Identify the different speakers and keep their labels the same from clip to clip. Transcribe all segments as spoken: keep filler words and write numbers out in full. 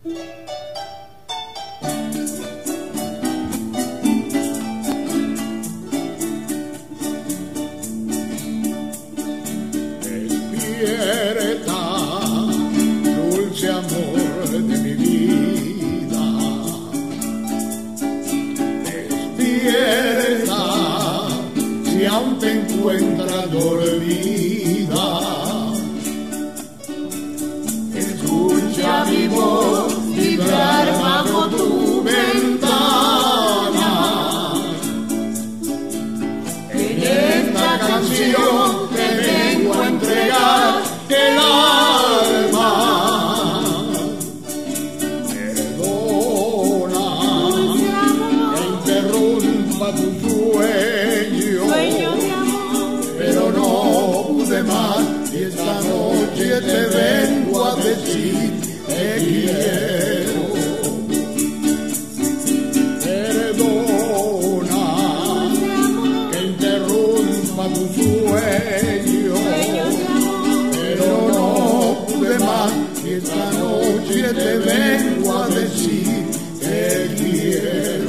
Speaker 1: Despierta, dulce amor de mi vida. Despierta, si aún te encuentras dormida. Escucha mi voz vibrar bajo tu ventana. En esta canción te vengo a entregar el alma. Perdona que interrumpa tu sueño, pero no pude más y esta noche te vengo a decir te quiero. Perdona que interrumpa tu sueño, pero no pude más y esta noche te vengo a decir te quiero.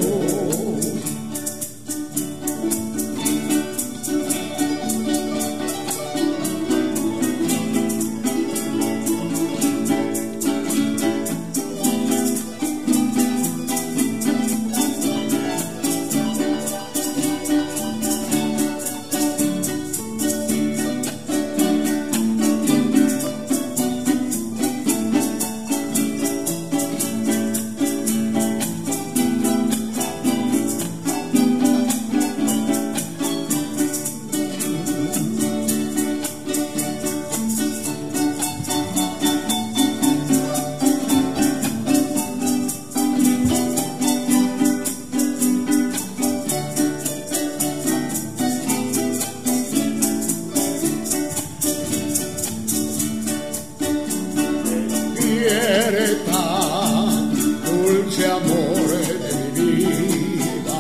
Speaker 1: Despierta, dulce amor de mi vida.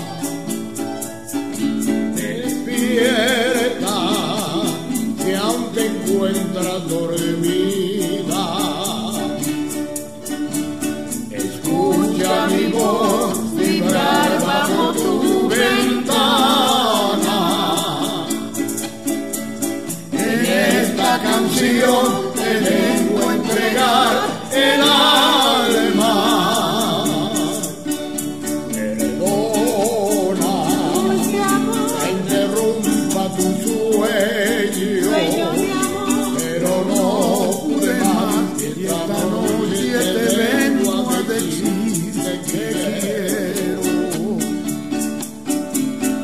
Speaker 1: Despierta, si aún te encuentras dormida. Escucha mi voz vibrar bajo tu ventana. En esta canción te vengo a entregar el alma. Perdona que interrumpa tu sueño, pero no pude más y esta noche te vengo a decir que quiero.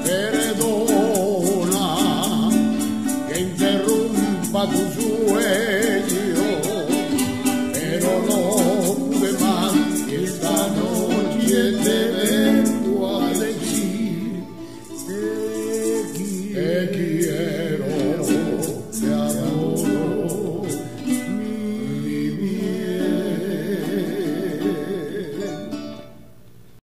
Speaker 1: Perdona que interrumpa tu sueño,